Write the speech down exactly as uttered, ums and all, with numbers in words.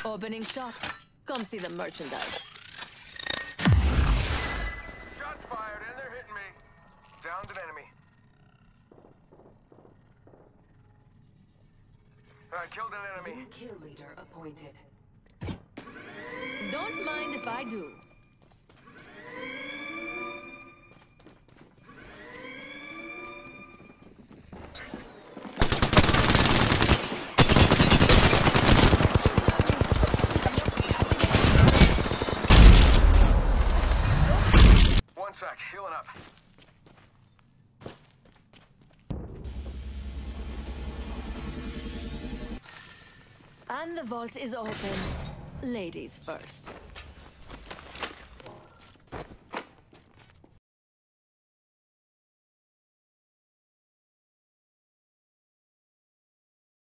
Opening shop. Come see the merchandise. Shots fired and they're hitting me. Downed an enemy. I killed an enemy. New kill leader appointed. Don't mind if I do. One sec, healing up. And the vault is open. Ladies first.